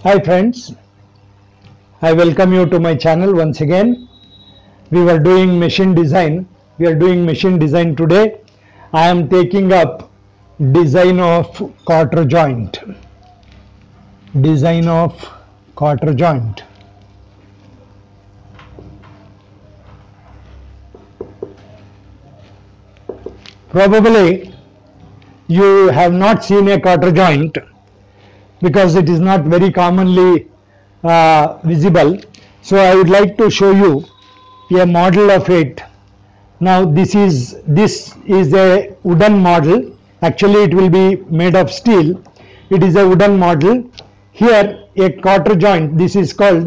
Hi friends, I welcome you to my channel once again. We were doing machine design. We are doing machine design today. I am taking up design of quarter joint. Design of quarter joint. Probably you have not seen a quarter joint because it is not very commonly visible. So I would like to show you a model of it. Now this is a wooden model. Actually it will be made of steel. It is a wooden model. Here a quarter joint. This is called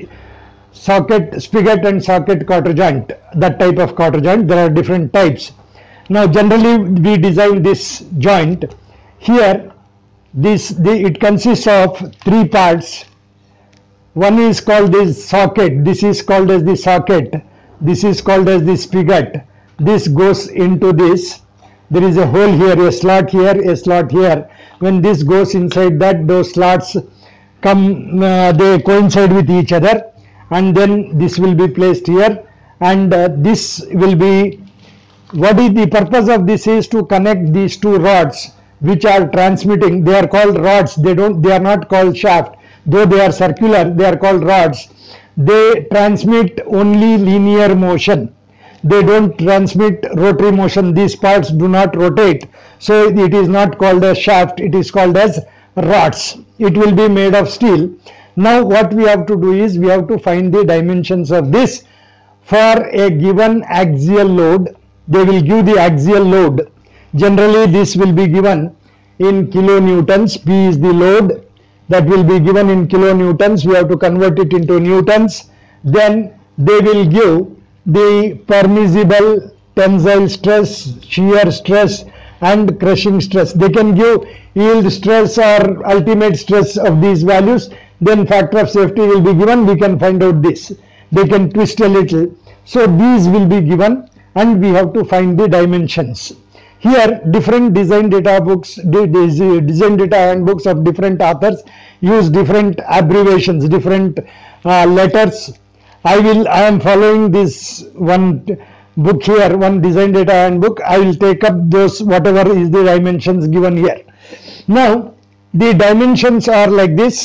spigot and socket quarter joint. That type of quarter joint. There are different types. Now generally we design this joint. Here it consists of three parts. One is called this socket. This is called as the socket. This is called as the spigot. This goes into this. There is a hole here, a slot here, a slot here. When this goes inside that, those slots come, they coincide with each other, and then this will be placed here, and this will be, what is the purpose of this is to connect these two rods which are transmitting. They are called rods. They are not called shaft. Though they are circular, they are called rods. They transmit only linear motion. They don't transmit rotary motion. These parts do not rotate. So it is not called a shaft. It is called as rods. It will be made of steel. Now what we have to do is we have to find the dimensions of this for a given axial load. They will give the axial load. Generally this will be given in kilonewtons. P is the load. That will be given in kilonewtons. We have to convert it into newtons. Then they will give the permissible tensile stress, shear stress and crushing stress. They can give yield stress or ultimate stress of these values. Then factor of safety will be given. We can find out this. They can twist a little. So these will be given and we have to find the dimensions. Here different design data books, design data handbooks of different authors use different abbreviations, different letters. I am following this one book here, one design data handbook. I will take up those whatever is the dimensions given here. Now the dimensions are like this.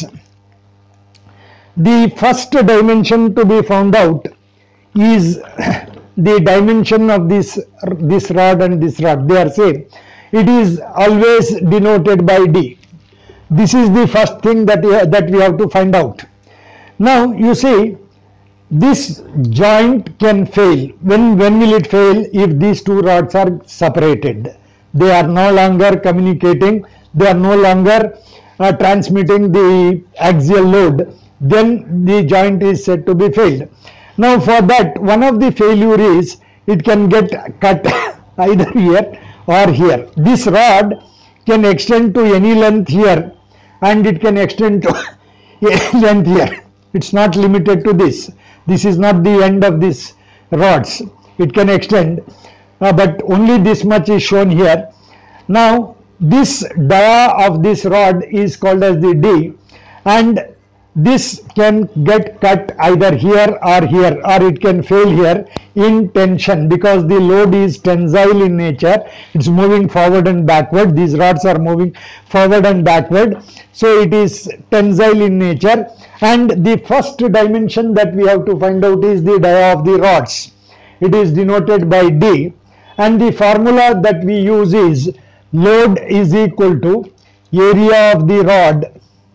The first dimension to be found out is the dimension of this rod and this rod. They are same. It is always denoted by D. This is the first thing that we have to find out. Now you see, this joint can fail. When will it fail? If these two rods are separated. They are no longer communicating. They are no longer transmitting the axial load. Then the joint is said to be failed. Now for that, one of the failure is it can get cut either here or here. This rod can extend to any length here and it can extend to any length here. It's not limited to this. This is not the end of this rods. It can extend, but only this much is shown here. Now this dia of this rod is called as the D, and this can get cut either here, or it can fail here in tension because the load is tensile in nature. It's moving forward and backward. These rods are moving forward and backward. So it is tensile in nature. And the first dimension that we have to find out is the dia of the rods. It is denoted by D. And the formula that we use is load is equal to area of the rod.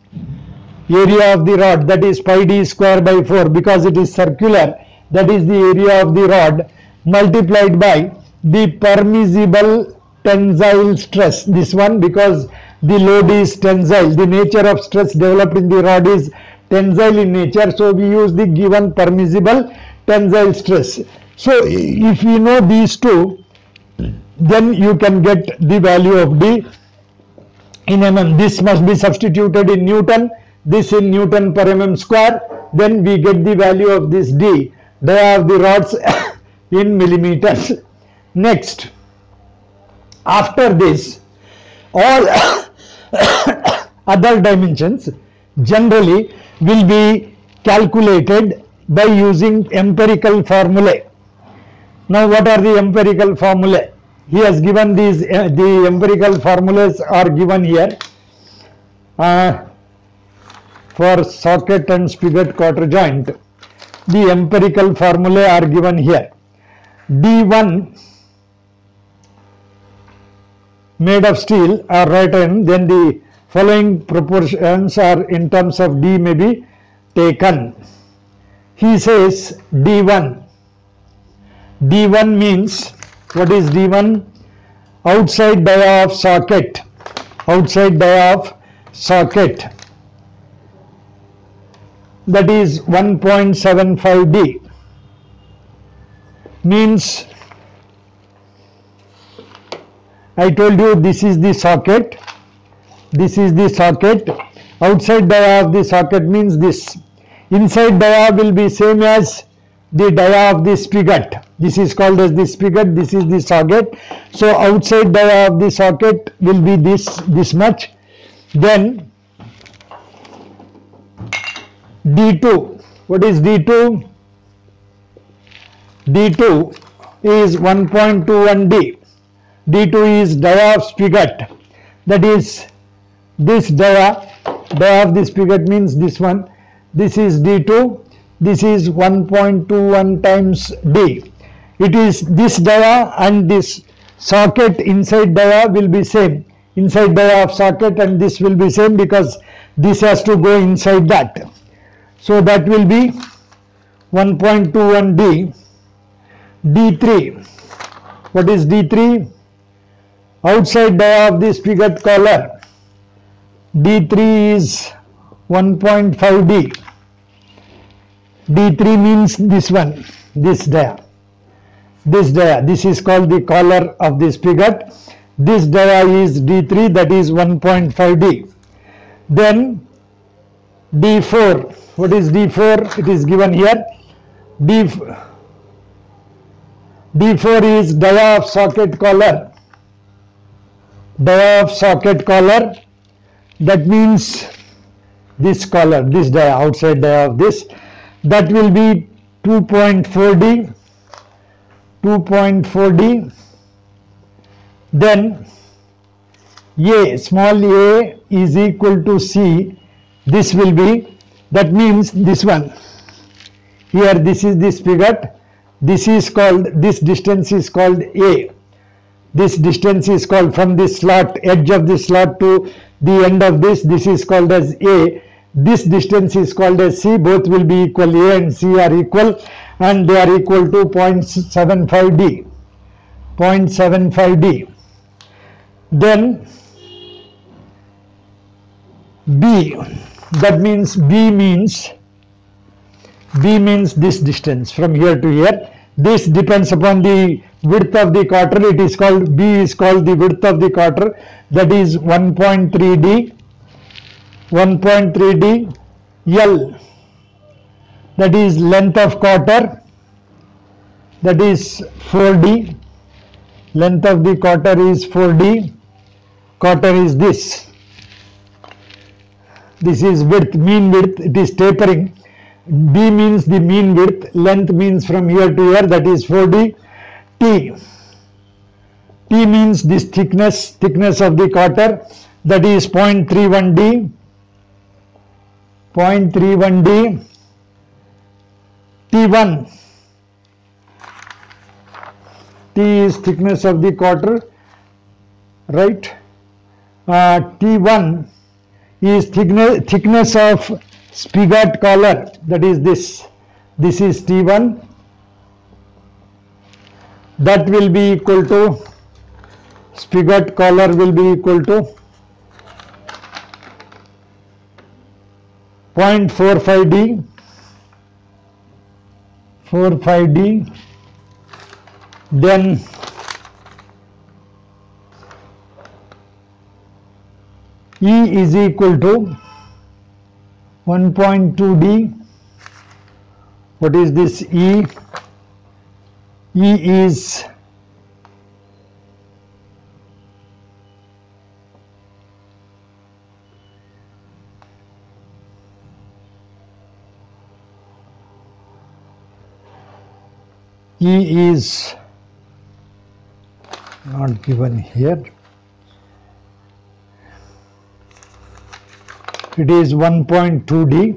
Area of the rod, that is pi d square by 4 because it is circular. That is the area of the rod multiplied by the permissible tensile stress. This one because the load is tensile. The nature of stress developed in the rod is tensile in nature. So we use the given permissible tensile stress. So if you know these two, then you can get the value of D in mm. This must be substituted in Newton. This in Newton per mm square, then we get the value of this D, dia of the rods in millimeters. Next, after this, all other dimensions generally will be calculated by using empirical formulae. Now what are the empirical formulae? He has given these, the empirical formulas are given here for socket and spigot quarter joint. The empirical formulae are given here. D1 made of steel are written, then the following proportions are in terms of D may be taken. He says D1. D1 means, what is D1? Outside dia of socket. Outside dia of socket. That is 1.75 D. Means, I told you this is the socket. This is the socket. Outside dia of the socket means this. Inside dia will be same as the dia of the spigot. This is called as the spigot. This is the socket. So outside dia of the socket will be this much. Then D2. What is D2? D2 is 1.21 D. D2 is dia of spigot. That is this dia of the spigot means this one. This is D2. This is 1.21 times D. It is this dia and this socket inside dia will be same. Inside dia of socket and this will be same because this has to go inside that. So that will be 1.21 D. D3. What is D3? Outside dia of the spigot collar. D3 is 1.5 D. D3 means this one, this dia. This dia, this is called the collar of the spigot. This dia is D3, that is 1.5 D. Then D4. What is D4? It is given here. D4 is dia of socket collar. Dia of socket collar. That means this collar, this dia, outside dia of this. That will be 2.4 D. 2.4 D. Then A, small a is equal to C. This will be, that means this one. Here this is the spigot. This is called, this distance is called A. This distance is called from this slot, edge of this slot to the end of this is called as A. This distance is called as C. Both will be equal. A and C are equal and they are equal to 0.75 D. 0.75 D. Then B, that means B means this distance from here to here. This depends upon the width of the quarter. It is called, B is called the width of the quarter, that is 1.3 D. 1.3 D. L, that is length of quarter, that is 4 D. Length of the quarter is 4 D. Quarter is this. This is width, mean width, it is tapering. B means the mean width, length means from here to here, that is 4D. T. T means this thickness of the quarter, that is 0.31 D. 0.31 D. T1. T is thickness of the quarter, right? T1 is thickness of spigot collar, that is this. This is T1. That will be equal to, spigot collar will be equal to 0.45 D. 45 D. Then E is equal to 1.2 D. What is this E? E is E is not given here. It is 1.2D.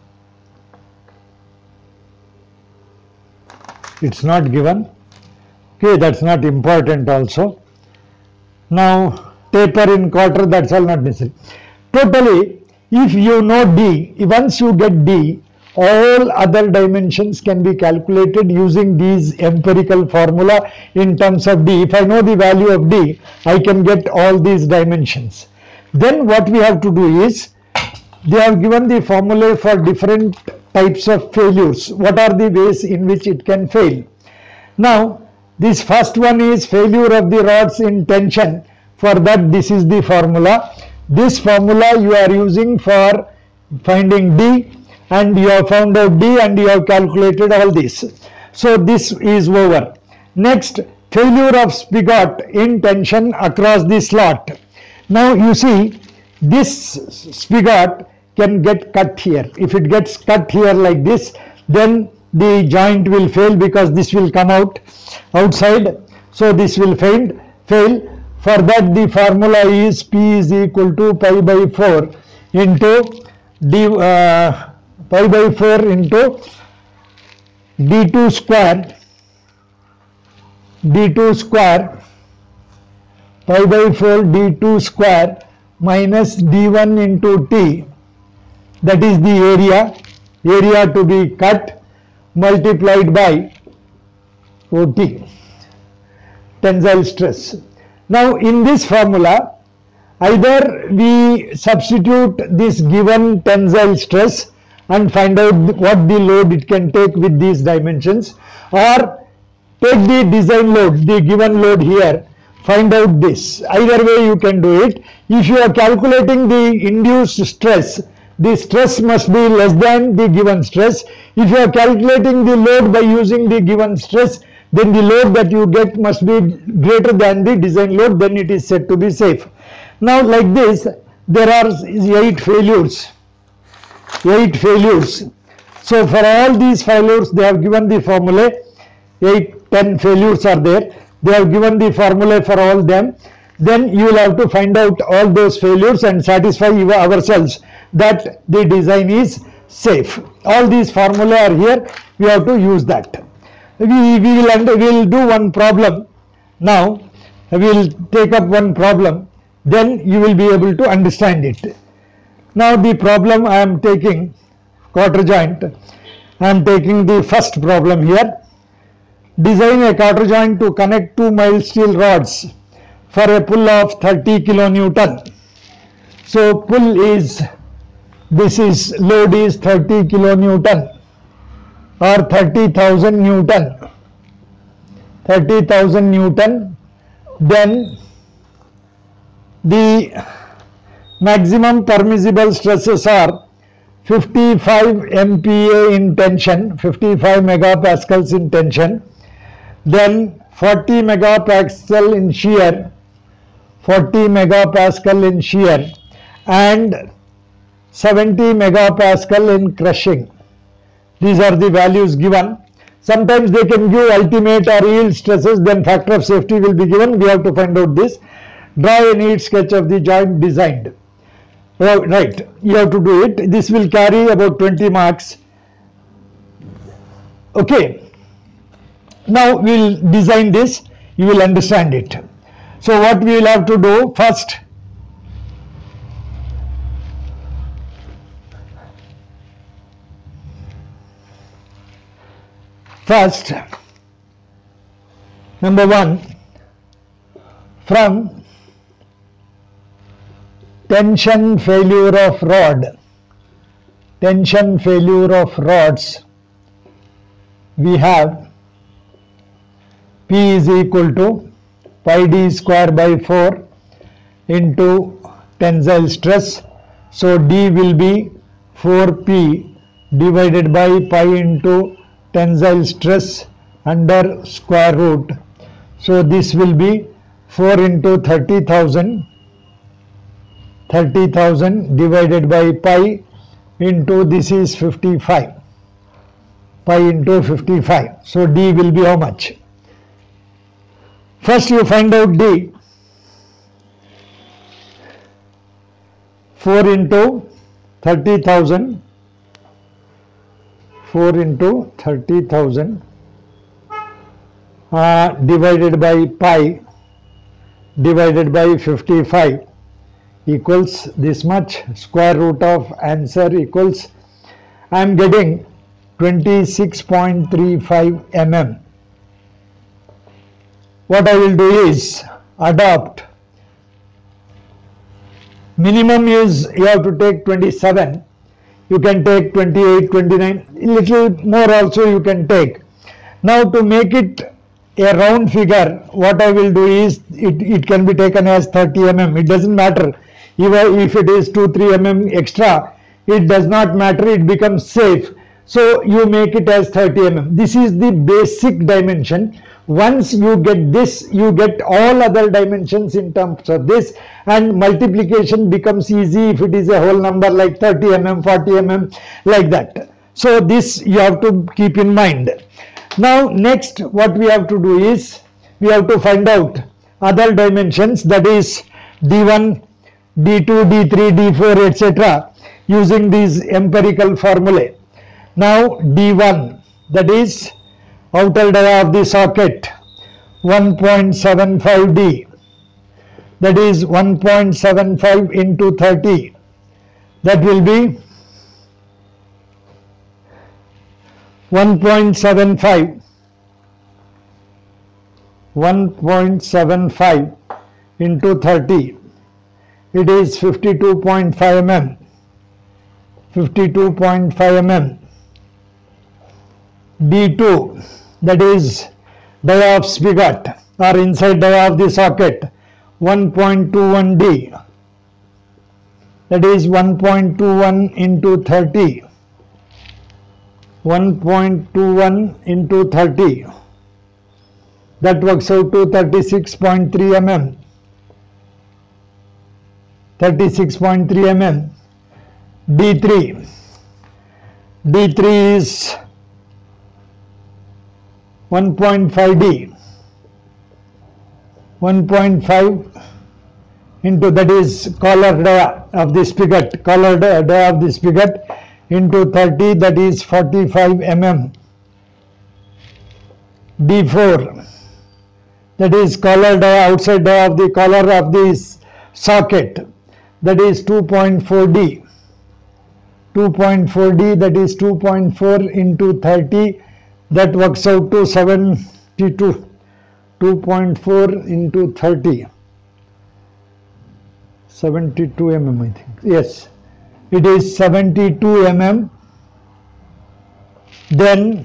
It's not given. Okay, that's not important also. Now, taper in quarter, that's all not necessary. Totally, if you know D, once you get D, all other dimensions can be calculated using these empirical formula in terms of D. If I know the value of D, I can get all these dimensions. Then what we have to do is, they have given the formulae for different types of failures. What are the ways in which it can fail? Now, this first one is failure of the rods in tension. For that, this is the formula. This formula you are using for finding D, and you have found out D and you have calculated all this. So this is over. Next, failure of spigot in tension across the slot. Now you see, this spigot can get cut here. If it gets cut here like this, then the joint will fail because this will come out outside. So this will fail. For that, the formula is P is equal to pi by 4 into pi by 4 into d2 square pi by 4 d2 square minus d1 into t, that is the area to be cut, multiplied by OT, tensile stress. Now in this formula, either we substitute this given tensile stress and find out what the load it can take with these dimensions, or take the design load, the given load here, find out this. Either way you can do it. If you are calculating the induced stress, the stress must be less than the given stress. If you are calculating the load by using the given stress, then the load that you get must be greater than the design load, then it is said to be safe. Now like this, there are 8 failures. So for all these failures, they have given the formula. 10 failures are there. They have given the formula for all them. Then you will have to find out all those failures and satisfy ourselves that the design is safe. All these formulae are here. We have to use that. We will do one problem. Now we will take up one problem. Then you will be able to understand it. Now the problem I am taking, quarter joint, I am taking the first problem here. Design a quarter joint to connect 2 mild steel rods for a pull of 30 kilonewton. So pull is, load is 30 kilonewton or 30,000 Newton. 30,000 Newton. Then the maximum permissible stresses are 55 MPa in tension, 55 megapascals in tension, then 40 megapascal in shear, 40 megapascal in shear, and 70 megapascal in crushing. These are the values given. Sometimes they can give ultimate or yield stresses, then factor of safety will be given. We have to find out this. Draw a neat sketch of the joint designed. Right, you have to do it. This will carry about 20 marks. Okay. Now we will design this. You will understand it. So what we will have to do first, number 1, from tension failure of rods, we have P is equal to pi d square by 4 into tensile stress. So D will be 4P divided by pi into tensile stress under square root. So this will be 4 into 30,000 divided by pi into, this is 55. pi into 55. So D will be how much? First you find out D. 4 into 30,000. 4 into 30,000 divided by pi divided by 55 equals this much. Square root of answer equals, I am getting 26.35 mm. What I will do is adopt, minimum is you have to take 27, you can take 28, 29, little more also you can take. Now to make it a round figure, what I will do is, it can be taken as 30 mm, it doesn't matter. Even if it is 2-3 mm extra, it does not matter, it becomes safe. So you make it as 30 mm. This is the basic dimension. Once you get this, you get all other dimensions in terms of this, and multiplication becomes easy if it is a whole number like 30 mm, 40 mm, like that. So this you have to keep in mind. Now next what we have to do is, we have to find out other dimensions, that is D1, D2, D3, D4, etc. using these empirical formulae. Now D1, that is outer dia of the socket, 1.75 D, that is 1.75 into 30, that will be 1.75 into 30, it is 52.5 mm, 52.5 mm. D2, that is dia of spigot or inside dia of the socket, 1.21 D, that is 1.21 into 30, 1.21 into 30, that works out to 36.3 mm, 36.3 mm. D3, D3 is 1.5 D, 1.5 into, that is collar dia of the spigot, collar dia of the spigot, into 30, that is 45 mm. D4, that is collar dia, outside dia of the collar of this socket, that is 2.4 D, 2.4 D, that is 2.4 into 30, that works out to 72, 2.4 into 30, 72 mm I think, yes, it is 72 mm. Then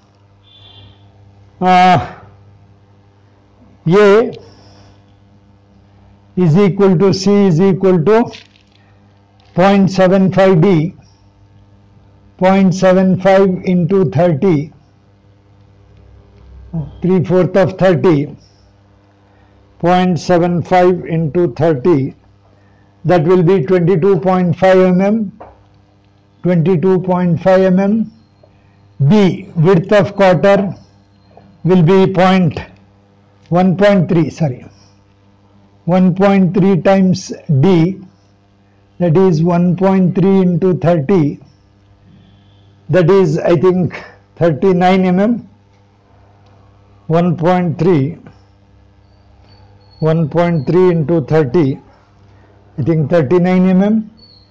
A is equal to C is equal to 0.75 D, 0.75 into 30, 3/4 of 30, 0.75 into 30, that will be 22.5 mm, 22.5 mm. B, width of quarter, will be 1.3 times D, that is 1.3 into 30, that is I think 39 mm. 1.3 into 30, I think 39 mm.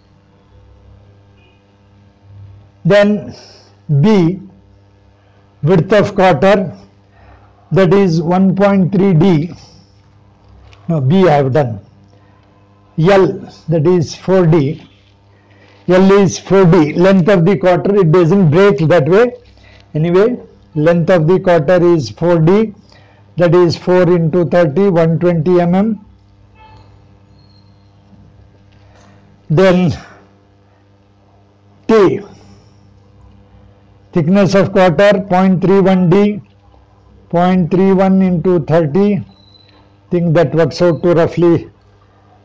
Then B, width of quarter, that is 1.3 D, no, B I have done. L, that is 4D, L is 4D, length of the quarter, it doesn't break that way, anyway, length of the quarter is 4D, that is 4 into 30, 120 mm. Then T, thickness of quarter 0.31 D, 0.31 into 30, I think that works out to roughly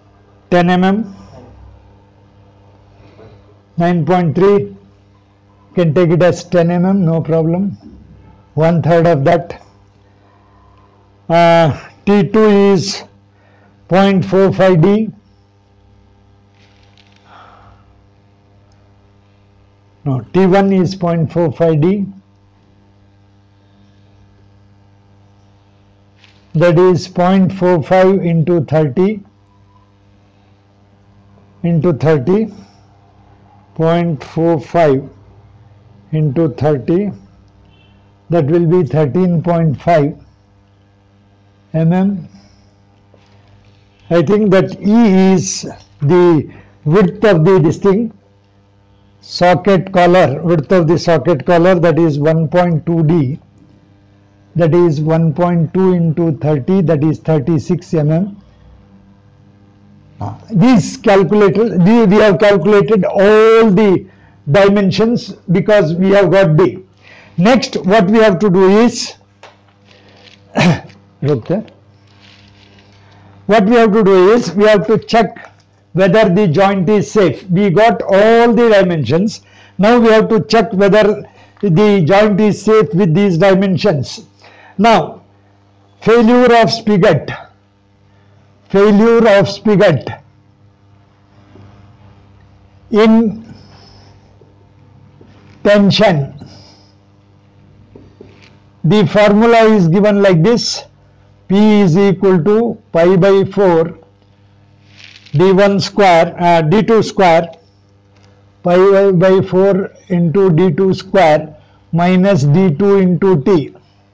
10 mm, 9.3, can take it as 10 mm, no problem. 1/3 of that. T2 is 0.45 D. No, T1 is 0.45 D. That is 0.45 into 30 into 30. 0.45 into 30, that will be 13.5 mm. I think that E is the width of this thing, socket collar, width of the socket collar, that is 1.2 D, that is 1.2 into 30, that is 36 mm. These calculated, we have calculated all the dimensions because we have got D. Next, what we have to do is, what we have to do is, we have to check whether the joint is safe. We got all the dimensions. Now we have to check whether the joint is safe with these dimensions. Now, failure of spigot. Failure of spigot in tension. The formula is given like this: P is equal to pi by 4 D1 square, D2 square, pi by 4 into D2 square minus D2 into T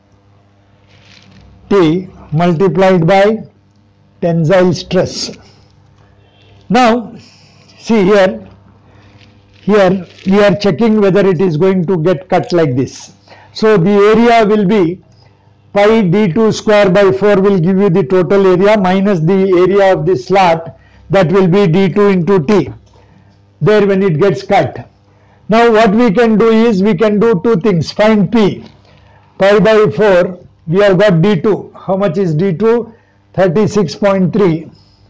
multiplied by tensile stress. Now, see here we are checking whether it is going to get cut like this. So the area will be pi D2 square by 4 will give you the total area minus the area of the slot, that will be D2 into T there when it gets cut. Now what we can do is, we can do two things. Find P. Pi by 4, we have got D2. How much is D2? 36.3.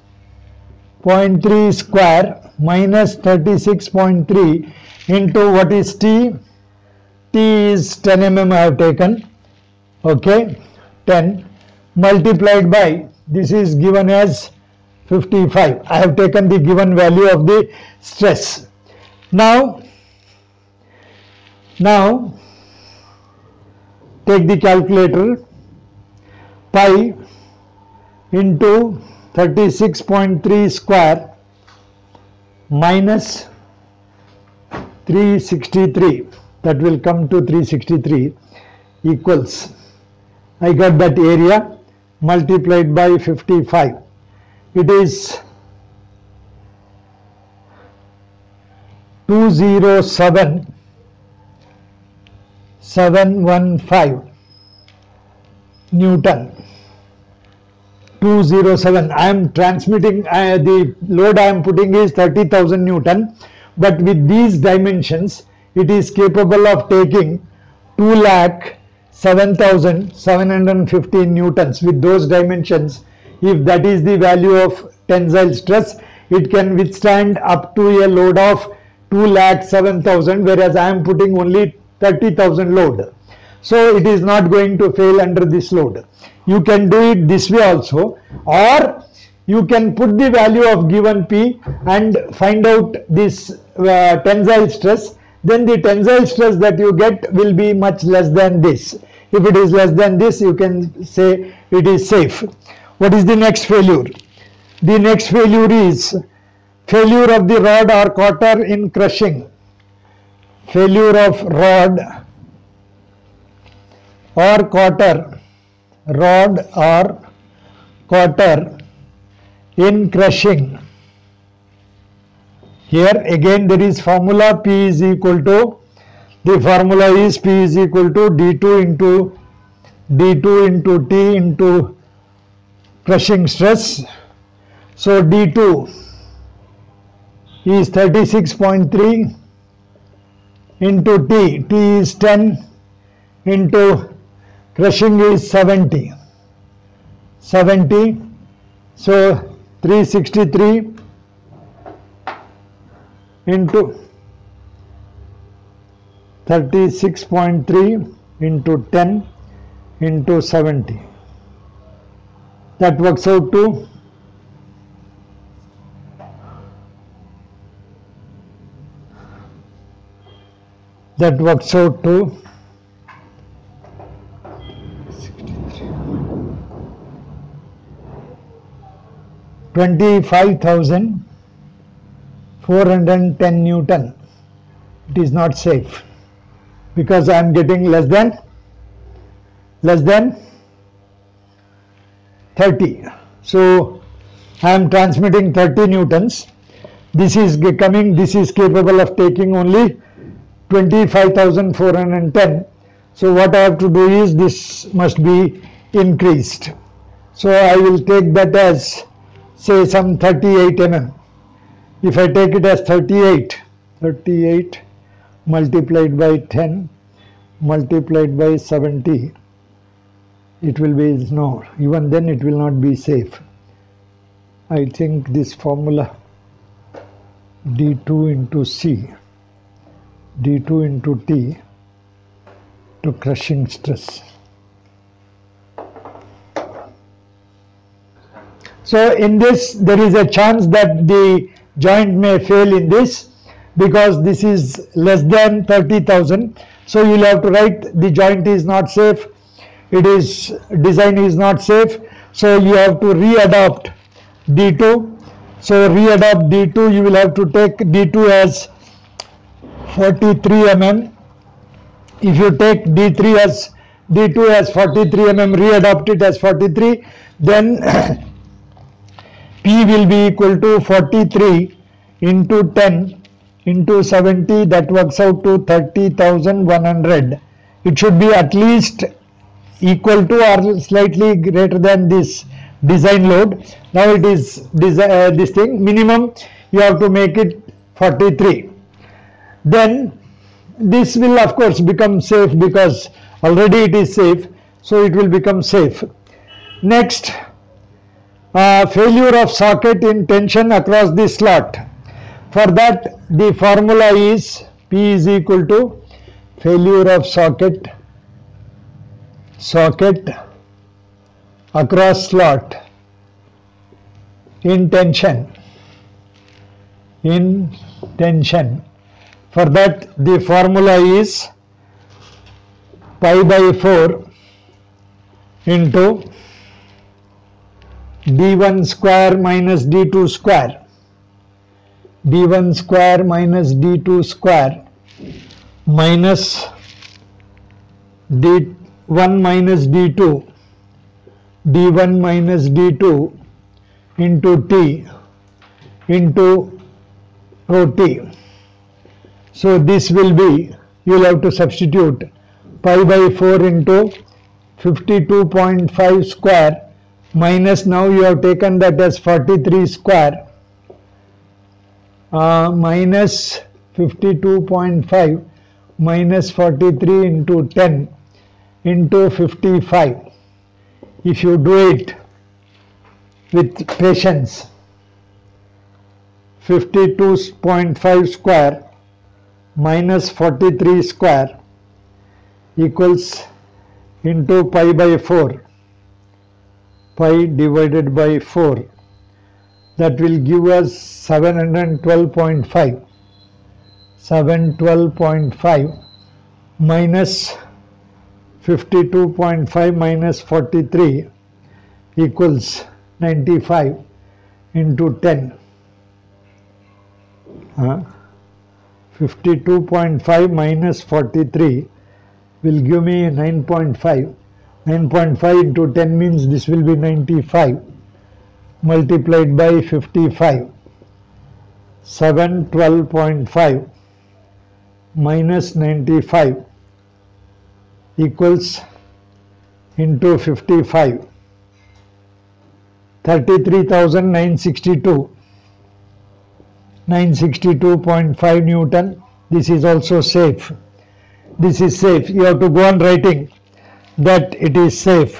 0.3 square minus 36.3 into what is T? T is 10 mm I have taken, okay, 10 multiplied by, this is given as 55. I have taken the given value of the stress. Now take the calculator. Pi into 36.3 square minus 363, that will come to 363, equals, I got that area, multiplied by 55. It is 207,715 Newton. 207. I am transmitting, the load I am putting is 30,000 Newton, but with these dimensions it is capable of taking 2,07,715 Newtons. With those dimensions, if that is the value of tensile stress, it can withstand up to a load of 2,07,000, whereas I am putting only 30,000 load. So it is not going to fail under this load. You can do it this way also, or you can put the value of given P and find out this tensile stress. Then the tensile stress that you get will be much less than this. If it is less than this, you can say it is safe. What is the next failure? The next failure is failure of the rod or cotter in crushing. Failure of rod or cotter, in crushing. Here again there is formula. P is equal to, the formula is P is equal to D2 into T into crushing stress. So D2 is 36.3 into T is 10 into crushing is 70. So 363 into 36.3 into 10 into 70. That works out to 25,410 Newton. It is not safe because I am getting less than 30. So I am transmitting 30 newtons. This is capable of taking only 25,410. So what I have to do is this must be increased. So I will take that as, say, some 38 mm. If I take it as 38 multiplied by 10 multiplied by 70, it will be, no, even then it will not be safe. I think this formula d2 into c, d2 into t to crushing stress. So in this there is a chance that the joint may fail in this because this is less than 30,000. So you will have to write the joint is not safe, design is not safe. So you have to readopt D2. So readopt D2, you will have to take D2 as 43 mm. If you take D2 as 43 mm, readopt it as 43, then P will be equal to 43 into 10 into 70, that works out to 30,100. It should be at least equal to or slightly greater than this design load. Now it is this thing, minimum you have to make it 43. Then this will of course become safe because already it is safe, so it will become safe. Next, failure of socket in tension across the slot. For that the formula is P is equal to failure of socket across slot in tension. For that the formula is pi by 4 into d1 square minus d2 square. d1 square minus d2 square minus d1 minus d2, d1 minus d2 into t into rho t. So this will be, you will have to substitute pi by 4 into 52.5 square minus, now you have taken that as 43 square, minus 52.5 minus 43 into 10 into 55. If you do it with patience, 52.5 square minus 43 square equals into pi by 4, pi divided by 4, that will give us 712.5. 712.5 minus 52.5 minus 43 equals 95 into 10. 52.5 minus 43 will give me 9.5. 9.5 into 10 means this will be 95 multiplied by 55. 712.5 minus 95 equals into 55, 33,962, 962.5 Newton. This is also safe. This is safe. You have to go on writing that it is safe.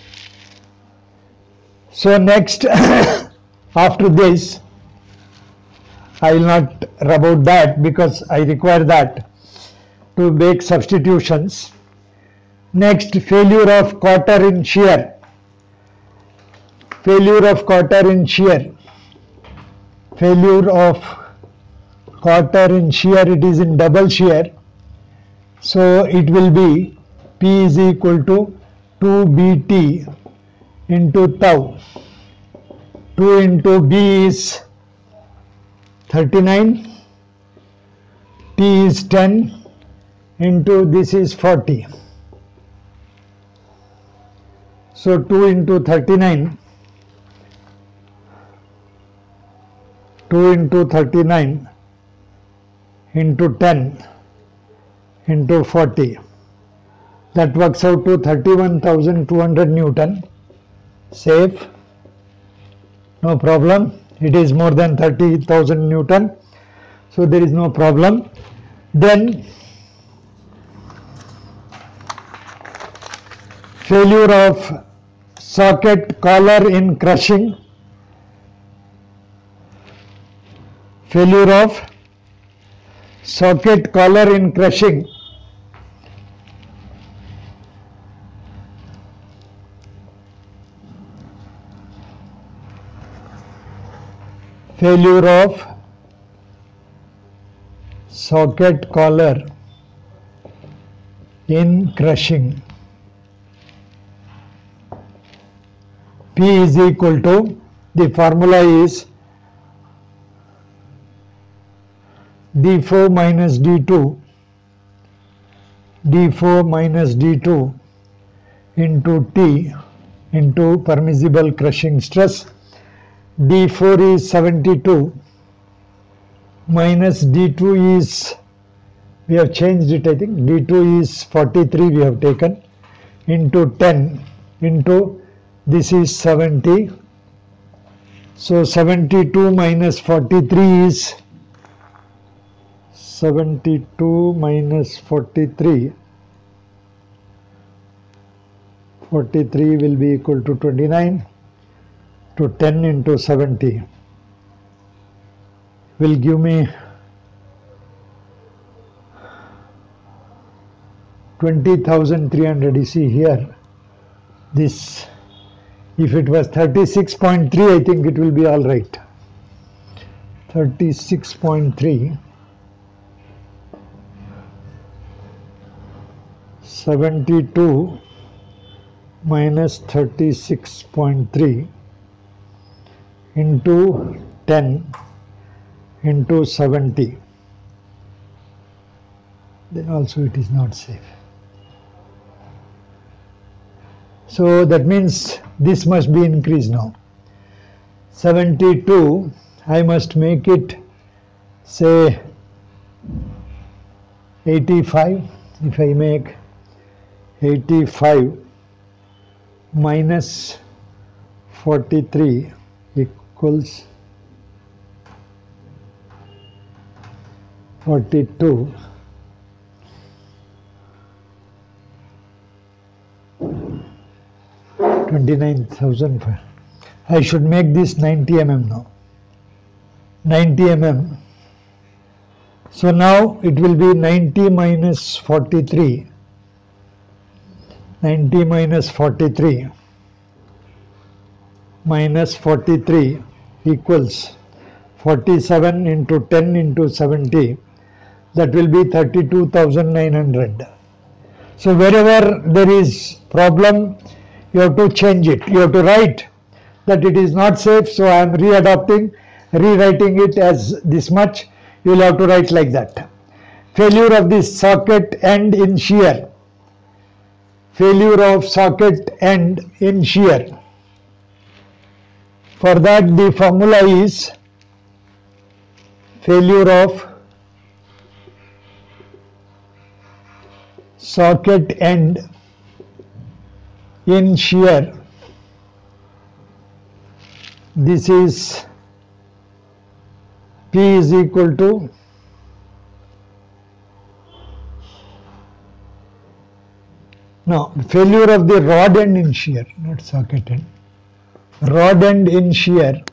So next, after this, I will not rub out that because I require that to make substitutions. Next, failure of quarter in shear. Failure of quarter in shear. Failure of quarter in shear, it is in double shear. So it will be P is equal to 2BT into tau. 2 into B is 39. T is 10 into this is 40. So 2 into 39. 2 into 39 into 10 into 40. That works out to 31,200 Newton. Safe. No problem. It is more than 30,000 Newton. So there is no problem. Then failure of socket collar in crushing. Failure of socket collar in crushing. Failure of socket collar in crushing. P is equal to, the formula is D4 minus D2, D4 minus D2 into T into permissible crushing stress. D4 is 72 minus D2 is, we have changed it, I think, D2 is 43 we have taken, into 10 into this is 70. So 72 minus 43 is 72 minus 43. 43 will be equal to 29. To 10 into 70 will give me 20,300. You see here, this, if it was 36.3, I think it will be all right. 36.3, 72 minus 36.3 into 10 into 70, then also it is not safe. So that means this must be increased now. 72, I must make it say 85. If I make 85 minus 43 equals 42. 29,000. I should make this 90 mm now. 90 mm. So now it will be 90 minus 43. 90 minus 43 minus 43 equals 47 into 10 into 70. That will be 32,900. So wherever there is problem, you have to change it. You have to write that it is not safe, so I am rewriting it as this much. You will have to write like that. Failure of the socket end in shear. Failure of socket end in shear. For that the formula is failure of socket end in shear. This is P is equal to failure of the rod end in shear, not socket end. Rod end in shear.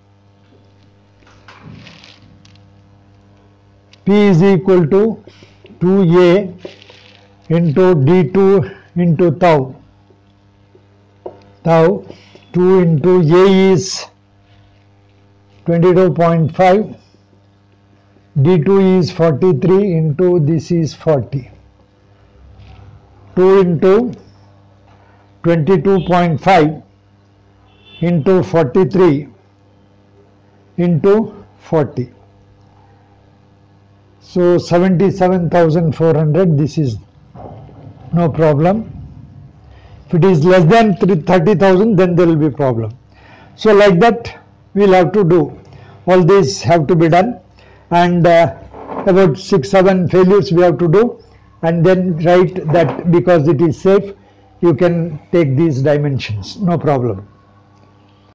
P is equal to 2a into d2 into tau. Tau 2 into a is 22.5, d2 is 43 into this is 40. 2 into 22.5 into 43 into 40. So 77,400, this is no problem. If it is less than 30,000, then there will be problem. So like that we will have to do. All these have to be done, and about 6-7 failures we have to do, and then write that because it is safe, you can take these dimensions, no problem.